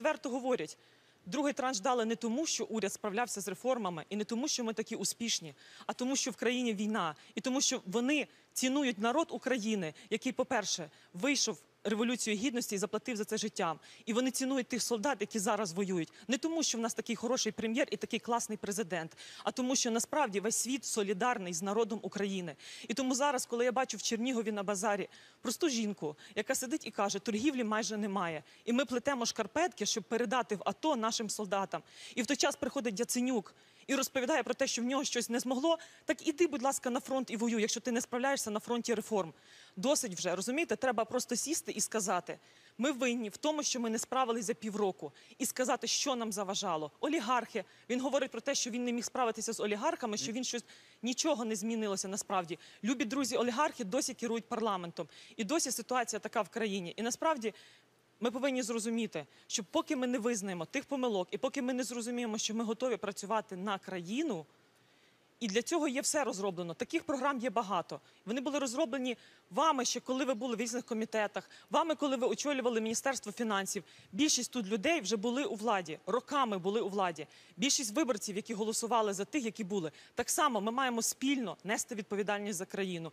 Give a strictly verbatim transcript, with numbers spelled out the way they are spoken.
відверто говорять, другий транш дали не тому, що уряд справлявся з реформами, і не тому, що ми такі успішні, а тому, що в країні війна. І тому, що вони цінують народ України, який, по-перше, вийшов Революцію Гідності і заплатив за це життям. І вони цінують тих солдат, які зараз воюють. Не тому, що в нас такий хороший прем'єр і такий класний президент, а тому, що насправді весь світ солідарний з народом України. І тому зараз, коли я бачу в Чернігові на базарі просту жінку, яка сидить і каже, торгівлі майже немає, і ми плетемо шкарпетки, щоб передати в АТО нашим солдатам. І в той час приходить Яценюк і розповідає про те, що в нього щось не змогло, так іди, будь ласка, на фронт і воюй, якщо ти не справляєшся на фронті реформ. Досить вже, розумієте? Треба просто сісти і сказати, ми винні в тому, що ми не справились за півроку. І сказати, що нам заважало. Олігархи. Він говорить про те, що він не міг справитися з олігархами, що він щось... Нічого не змінилося насправді. Любі друзі, олігархи досі керують парламентом. І досі ситуація така в країні. І насправді... Ми повинні зрозуміти, що поки ми не визнаємо тих помилок, і поки ми не зрозуміємо, що ми готові працювати на країну, і для цього є все розроблено. Таких програм є багато. Вони були розроблені вами ще, коли ви були в різних комітетах, вами, коли ви очолювали Міністерство фінансів. Більшість тут людей вже були у владі, роками були у владі. Більшість виборців, які голосували за тих, які були. Так само ми маємо спільно нести відповідальність за країну.